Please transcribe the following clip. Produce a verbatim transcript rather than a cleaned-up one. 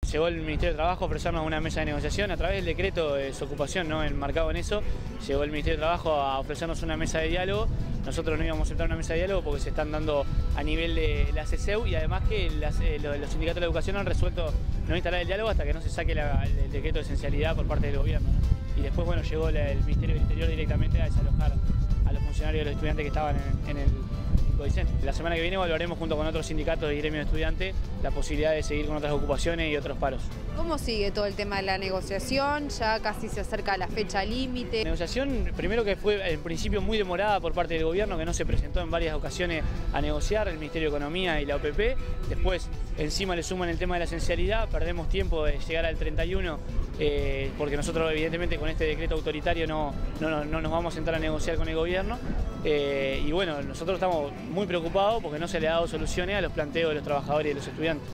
Llegó el Ministerio de Trabajo a ofrecernos una mesa de negociación a través del decreto de desocupación, ¿no? Enmarcado en eso. Llegó el Ministerio de Trabajo a ofrecernos una mesa de diálogo. Nosotros no íbamos a aceptar una mesa de diálogo porque se están dando a nivel de la C C E U y además que las, eh, los, los sindicatos de la educación han resuelto no instalar el diálogo hasta que no se saque la, el, el decreto de esencialidad por parte del gobierno, ¿no? Y después, bueno, llegó la, el Ministerio del Interior directamente a desalojar a los funcionarios y a los estudiantes que estaban en, en el Codicen. La semana que viene evaluaremos junto con otros sindicatos y gremios de estudiantes la posibilidad de seguir con otras ocupaciones y otros paros. ¿Cómo sigue todo el tema de la negociación? Ya casi se acerca la fecha límite. La negociación, primero que fue en principio muy demorada por parte del gobierno, que no se presentó en varias ocasiones a negociar, el Ministerio de Economía y la O P P. Después, encima le suman el tema de la esencialidad, perdemos tiempo de llegar al treinta y uno, eh, porque nosotros evidentemente con este decreto autoritario no, no, no nos vamos a sentar a negociar con el gobierno. Eh, y bueno, nosotros estamos muy preocupados porque no se le ha dado soluciones a los planteos de los trabajadores y de los estudiantes.